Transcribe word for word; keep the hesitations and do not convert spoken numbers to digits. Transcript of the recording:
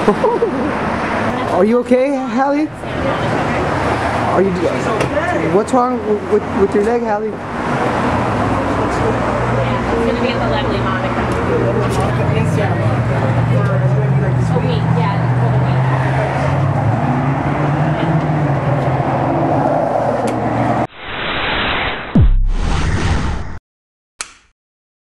Are you okay, Halle? Are you? What's wrong with with your leg, Halle? It's gonna be at the lovely Monica. Oh wait, yeah.